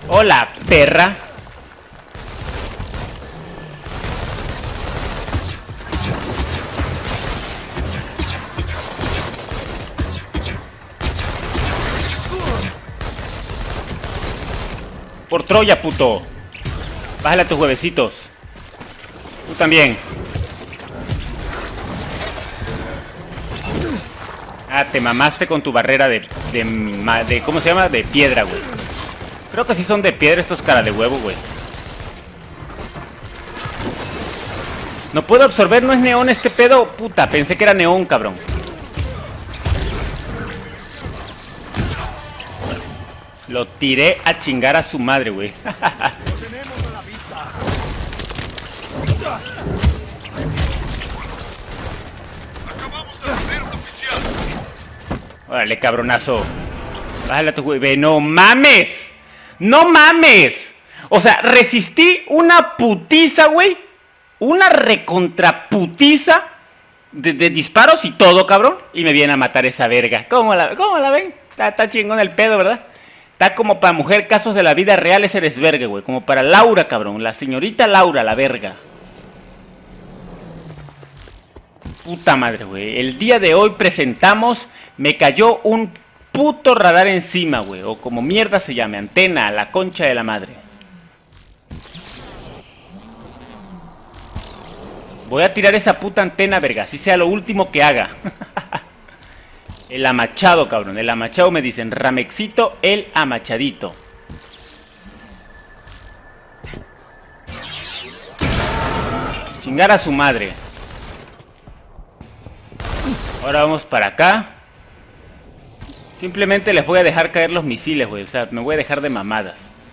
Hola, perra. Por Troya, puto. Bájale a tus huevecitos. Tú también. Ah, te mamaste con tu barrera de ¿cómo se llama? De piedra, güey. Creo que sí son de piedra estos cara de huevo, güey. No puedo absorber, no es neón este pedo. Puta, pensé que era neón, cabrón. Lo tiré a chingar a su madre, güey. Órale, cabronazo. Bájale a tu güey. ¡No mames! ¡No mames! O sea, resistí una putiza, güey. Una recontraputiza de disparos y todo, cabrón. Y me viene a matar esa verga. ¿Cómo la ven? Está chingón el pedo, ¿verdad? Está como para mujer, casos de la vida real, ese desvergue, güey. Como para Laura, cabrón. La señorita Laura, la verga. Puta madre, güey. El día de hoy presentamos... Me cayó un puto radar encima, güey. O como mierda se llame. Antena, la concha de la madre. Voy a tirar esa puta antena, verga. Así sea lo último que haga. El amachado, cabrón. El amachado me dicen. Ramexito, el amachadito. Chingar a su madre. Ahora vamos para acá. Simplemente les voy a dejar caer los misiles, güey. O sea, me voy a dejar de mamadas.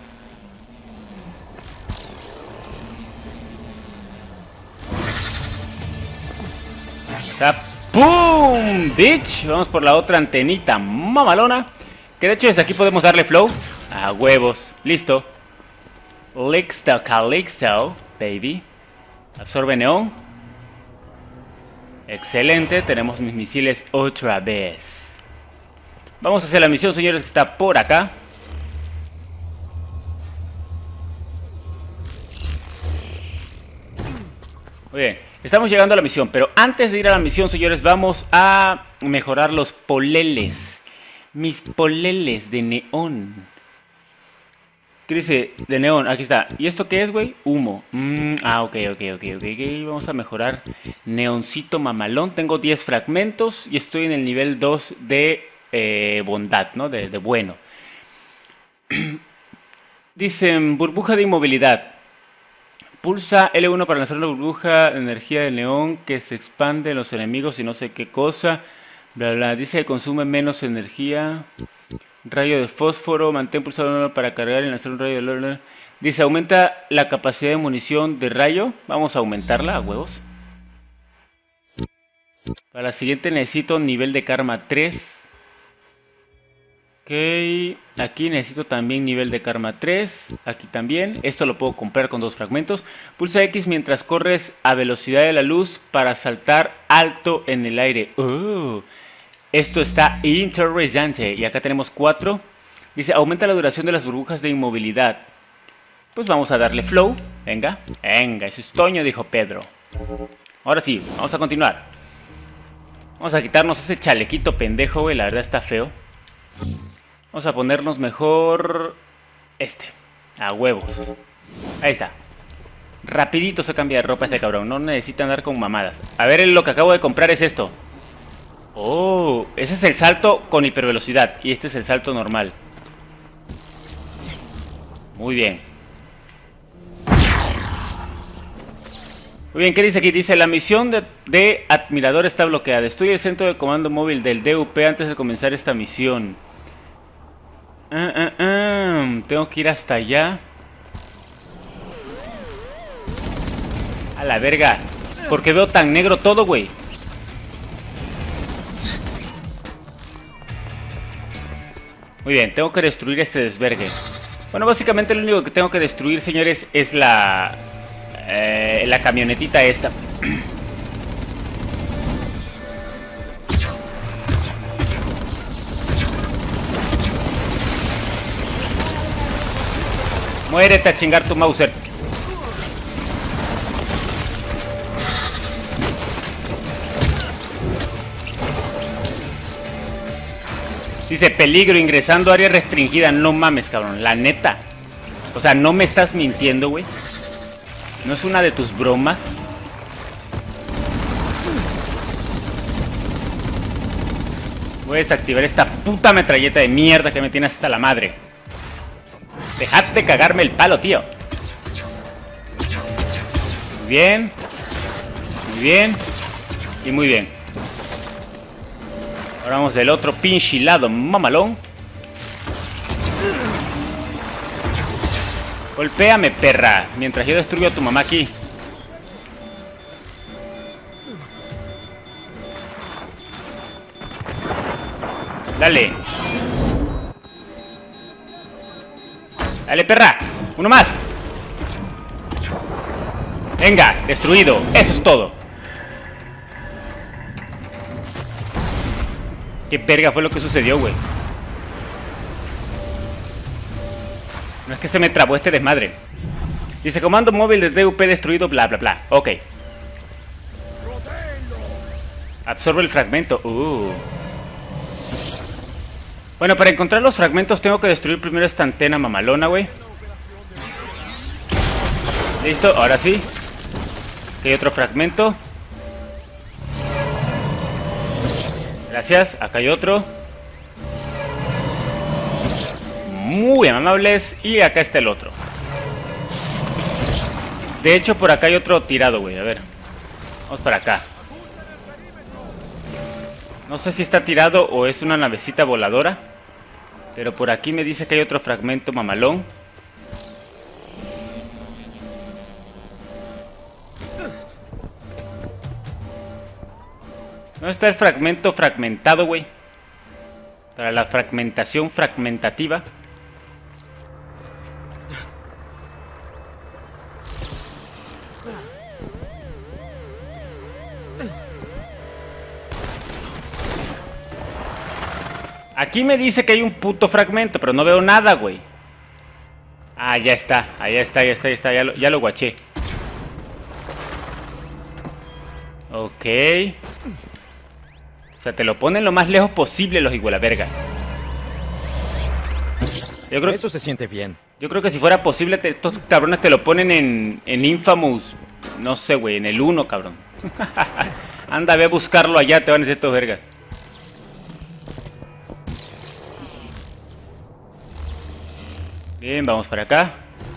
O sea, ¡pum! Bitch. Vamos por la otra antenita mamalona. Que de hecho desde aquí podemos darle flow. A huevos. Listo. Listo, calixto, baby. Absorbe neón. Excelente. Tenemos mis misiles otra vez. Vamos a hacer la misión, señores, que está por acá. Muy bien, estamos llegando a la misión. Pero antes de ir a la misión, señores, vamos a mejorar los poleles. Mis poleles de neón. ¿Qué dice? De neón, aquí está. ¿Y esto qué es, güey? Humo. Ok. Vamos a mejorar neoncito mamalón. Tengo 10 fragmentos y estoy en el nivel 2 de... bondad, ¿no? De bueno. Dicen, burbuja de inmovilidad. Pulsa L1 para lanzar una burbuja de energía de neón que se expande en los enemigos y no sé qué cosa. Bla, bla. Dice que consume menos energía. Rayo de fósforo. Mantén pulsado para cargar y lanzar un rayo de lore. Dice, aumenta la capacidad de munición de rayo. Vamos a aumentarla a huevos. Para la siguiente necesito nivel de karma 3. Ok, aquí necesito también nivel de karma 3, aquí también, esto lo puedo comprar con 2 fragmentos. Pulsa X mientras corres a velocidad de la luz para saltar alto en el aire. Esto está interesante. Y acá tenemos 4. Dice, aumenta la duración de las burbujas de inmovilidad. Pues vamos a darle flow, venga, eso es Toño, dijo Pedro. Ahora sí, vamos a continuar. Vamos a quitarnos ese chalequito pendejo, güey, la verdad está feo. Vamos a ponernos mejor este, a huevos. Ahí está. Rapidito se cambia de ropa este cabrón. No necesita andar con mamadas. A ver, lo que acabo de comprar es esto. Oh, ese es el salto con hipervelocidad. Y este es el salto normal. Muy bien. Muy bien, ¿qué dice aquí? Dice, la misión de admirador está bloqueada. Estoy en el centro de comando móvil del DUP antes de comenzar esta misión. Tengo que ir hasta allá. A la verga. ¿Por qué veo tan negro todo, güey? Muy bien, tengo que destruir este desvergue. Bueno, básicamente lo único que tengo que destruir, señores, es la camionetita esta. Muérete a chingar tu Mauser. Dice, peligro, ingresando a área restringida. No mames, cabrón, la neta. O sea, no me estás mintiendo, güey. ¿No es una de tus bromas? Voy a desactivar esta puta metralleta de mierda que me tiene hasta la madre. Dejad de cagarme el palo, tío. Muy bien. Muy bien. Y muy bien. Ahora vamos del otro pinche lado, mamalón. Golpéame, perra, mientras yo destruyo a tu mamá aquí. Dale. Dale, perra. Uno más. Venga, destruido. Eso es todo. ¿Qué verga fue lo que sucedió, güey? No es que se me trabó este desmadre. Dice, comando móvil de DUP destruido, bla, bla, bla. Ok. Absorbe el fragmento. Bueno, para encontrar los fragmentos tengo que destruir primero esta antena mamalona, güey. Listo, ahora sí. Aquí hay otro fragmento. Gracias, acá hay otro. Muy amables. Y acá está el otro. De hecho, por acá hay otro tirado, güey. A ver. Vamos para acá. No sé si está tirado o es una navecita voladora. Pero por aquí me dice que hay otro fragmento mamalón. ¿Dónde está el fragmento fragmentado, güey? Para la fragmentación fragmentativa. Aquí me dice que hay un puto fragmento, pero no veo nada, güey. Ah, ya está. Ahí está, ya está, ya está. Ya lo guaché. Ok. O sea, te lo ponen lo más lejos posible los hijos de la verga. Yo creo Eso se siente bien. Yo creo que si fuera posible, estos cabrones te lo ponen en Infamous. No sé, güey, en el 1, cabrón. Anda, ve a buscarlo allá, te van a decir estos vergas. Bien, vamos para acá.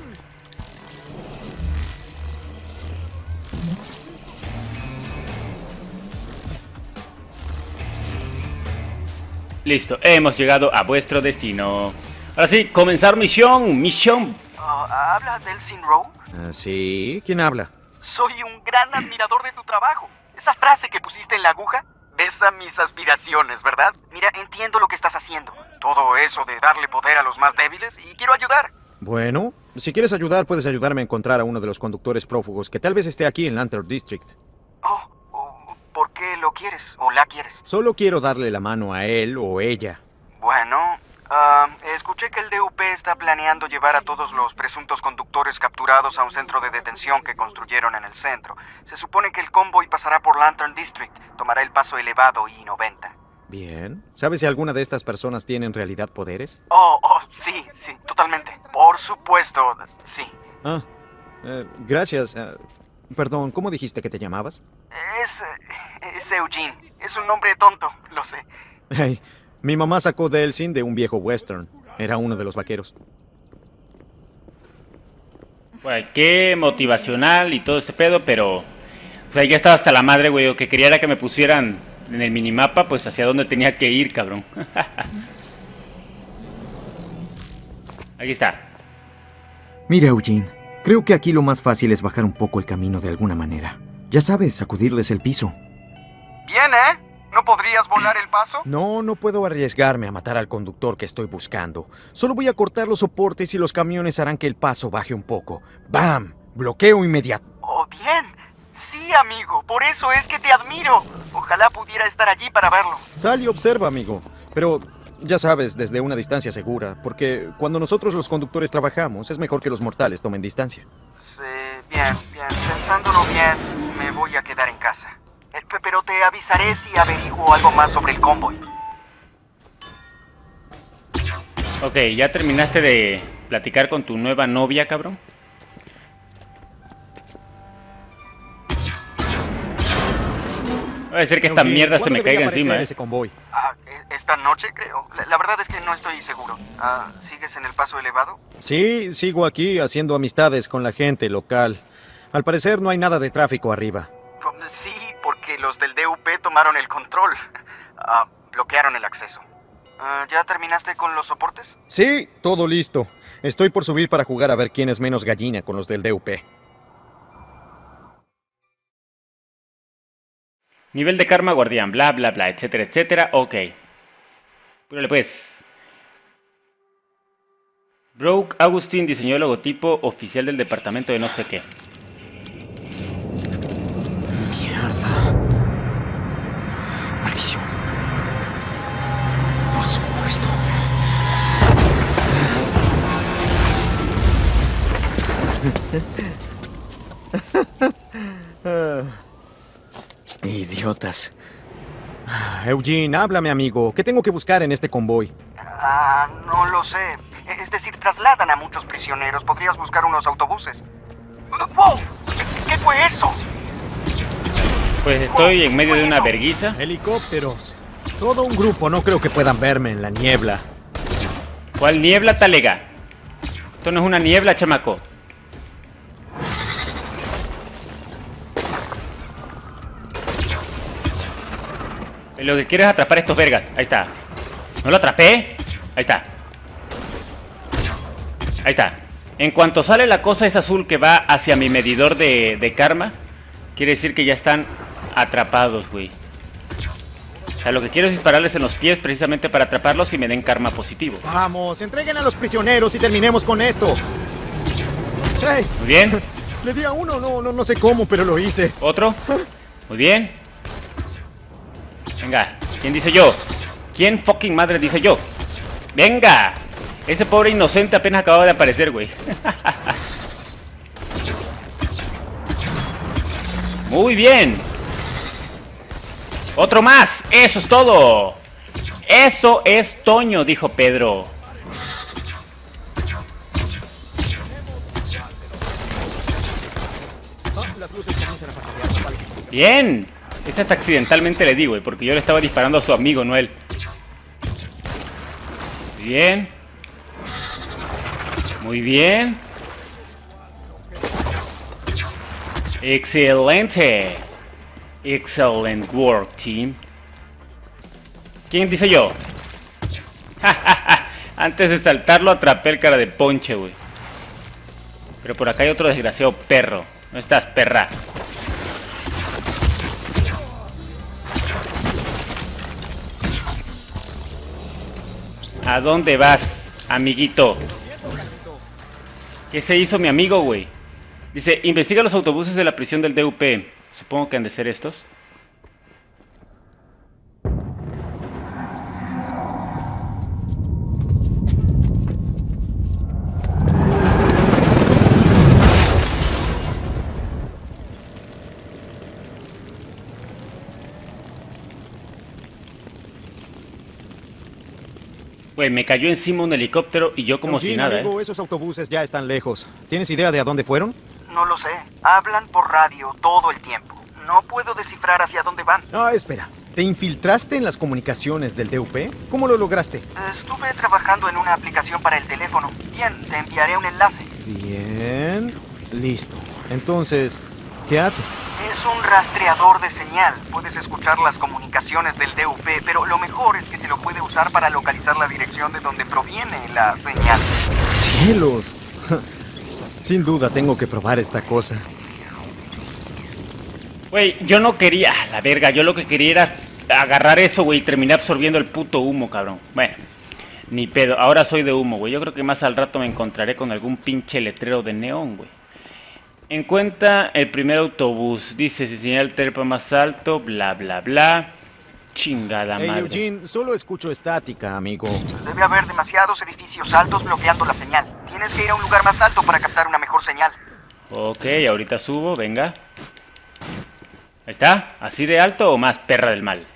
Listo, hemos llegado a vuestro destino. Ahora sí, comenzar misión. ¿Habla Delsin Rowe? Sí, ¿quién habla? Soy un gran admirador de tu trabajo. Esa frase que pusiste en la aguja besa mis aspiraciones, ¿verdad? Mira, entiendo lo que estás haciendo. Todo eso de darle poder a los más débiles y quiero ayudar. Bueno, si quieres ayudar, puedes ayudarme a encontrar a uno de los conductores prófugos que tal vez esté aquí en Lantern District. ¿Por qué lo quieres o la quieres? Solo quiero darle la mano a él o ella. Bueno, escuché que el DUP está planeando llevar a todos los presuntos conductores capturados a un centro de detención que construyeron en el centro. Se supone que el convoy pasará por Lantern District, tomará el paso elevado I-90. Bien. ¿Sabes si alguna de estas personas tiene en realidad poderes? Sí, totalmente. Por supuesto, sí. Gracias. Perdón, ¿cómo dijiste que te llamabas? Es Eugene. Es un nombre tonto, lo sé. Hey, mi mamá sacó Delsin de un viejo western. Era uno de los vaqueros. Pues qué motivacional y todo ese pedo, pero... O sea, ya estaba hasta la madre, güey. Lo que quería era que me pusieran en el minimapa, pues hacia dónde tenía que ir, cabrón. Aquí está. Mira, Eugene, creo que aquí lo más fácil es bajar un poco el camino de alguna manera. Ya sabes, sacudirles el piso. Bien, ¿eh? ¿No podrías volar el paso? No puedo arriesgarme a matar al conductor que estoy buscando. Solo voy a cortar los soportes y los camiones harán que el paso baje un poco. ¡Bam! Bloqueo inmediato. Bien. Sí, amigo. Por eso es que te admiro. Ojalá pudiera estar allí para verlo. Sal y observa, amigo. Pero Ya sabes, desde una distancia segura, porque cuando nosotros los conductores trabajamos, es mejor que los mortales tomen distancia. Sí, bien. Pensándolo bien, me voy a quedar en casa. Pero te avisaré si averiguo algo más sobre el convoy. Ok, ¿ya terminaste de platicar con tu nueva novia, cabrón? Va a ser que esta mierda se me caiga encima, ese convoy? Esta noche, creo. La verdad es que no estoy seguro. ¿Sigues en el paso elevado? Sí, sigo aquí haciendo amistades con la gente local. Al parecer no hay nada de tráfico arriba. Sí, porque los del DUP tomaron el control. Bloquearon el acceso. ¿Ya terminaste con los soportes? Sí, todo listo. Estoy por subir para jugar a ver quién es menos gallina con los del DUP. Nivel de karma guardián, bla, bla, bla, etcétera, etcétera. Ok. Púrale pues. Broke Agustín diseñó el logotipo oficial del departamento de no sé qué. Mierda. Maldición. Por supuesto. Idiotas. Eugene, háblame, amigo. ¿Qué tengo que buscar en este convoy? No lo sé. Es decir, trasladan a muchos prisioneros. Podrías buscar unos autobuses. ¡Wow! ¿Qué fue eso? Pues estoy en medio de una verguiza. Helicópteros. Todo un grupo. No creo que puedan verme en la niebla. ¿Cuál niebla, talega? Esto no es una niebla, chamaco. Lo que quiero es atrapar a estos vergas. Ahí está. ¿No lo atrapé? Ahí está. Ahí está. En cuanto sale la cosa esa azul que va hacia mi medidor de karma, quiere decir que ya están atrapados, güey. O sea, lo que quiero es dispararles en los pies precisamente para atraparlos y me den karma positivo. Vamos, entreguen a los prisioneros y terminemos con esto. Hey, Muy bien. le di a uno, no sé cómo, pero lo hice. Otro. Muy bien. Venga. ¿Quién dice yo? ¿Quién fucking madre dice yo? Venga. Ese pobre inocente apenas acababa de aparecer, güey. Muy bien. Otro más. Eso es todo. Eso es Toño, dijo Pedro. Bien. Ese hasta accidentalmente le di, güey, porque yo le estaba disparando a su amigo, no a él. Muy bien. Muy bien. Excelente. Excellent work, team. ¿Quién dice yo? Antes de saltarlo atrapé el cara de ponche, güey. Pero por acá hay otro desgraciado perro. ¿Dónde estás, perra? ¿A dónde vas, amiguito? ¿Qué se hizo mi amigo, güey? Dice, investiga los autobuses de la prisión del DUP. Supongo que han de ser estos. Güey, me cayó encima un helicóptero y yo como si nada, amigo, esos autobuses ya están lejos. ¿Tienes idea de a dónde fueron? No lo sé. Hablan por radio todo el tiempo. No puedo descifrar hacia dónde van. Espera. ¿Te infiltraste en las comunicaciones del DUP? ¿Cómo lo lograste? Estuve trabajando en una aplicación para el teléfono. Bien, te enviaré un enlace. Bien. Listo. Entonces, ¿qué hace? Es un rastreador de señal. Puedes escuchar las comunicaciones del DUP, pero lo mejor es que se lo puede usar para localizar la dirección de donde proviene la señal. ¡Cielos! Sin duda tengo que probar esta cosa. Güey, yo no quería... La verga, yo lo que quería era agarrar eso, güey, y terminé absorbiendo el puto humo, cabrón. Bueno, ni pedo. Ahora soy de humo, güey. Yo creo que más al rato me encontraré con algún pinche letrero de neón, güey. Encuentra el primer autobús. Dice, si señala el trepa más alto, bla, bla, bla. Chingada Hey, madre. Eugene, solo escucho estática, amigo. Debe haber demasiados edificios altos bloqueando la señal. Tienes que ir a un lugar más alto para captar una mejor señal. Ok, ahorita subo, venga. Ahí está. ¿Así de alto o más, perra del mal?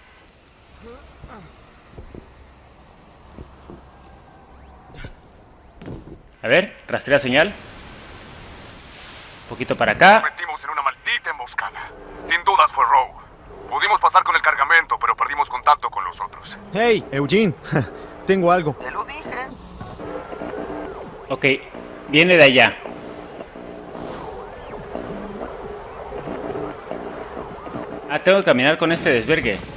A ver, rastrea señal. Un poquito para acá. Nos metimos en una maldita emboscada. Sin dudas fue Rogue. Pudimos pasar con el cargamento, pero perdimos contacto con los otros. Hey, Eugene, tengo algo. Te lo dije. Ok, viene de allá. Ah, tengo que caminar con este desvergue.